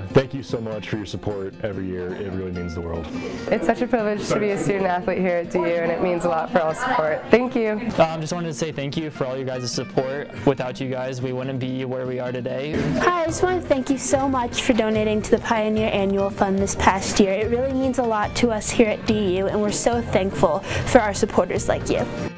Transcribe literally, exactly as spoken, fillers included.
thank you so much for your support every year. It really means the world. It's such a privilege to be a student athlete here at D U, and it means a lot for all support. Thank you. Um, just wanted to say thank you for all you guys' support. Without you guys, we wouldn't be where we are today. Hi, I just want to thank you so much for donating to the Pioneer Annual Fund this past year. It really means a lot to us here at D U, and we're so thankful for our supporters like you.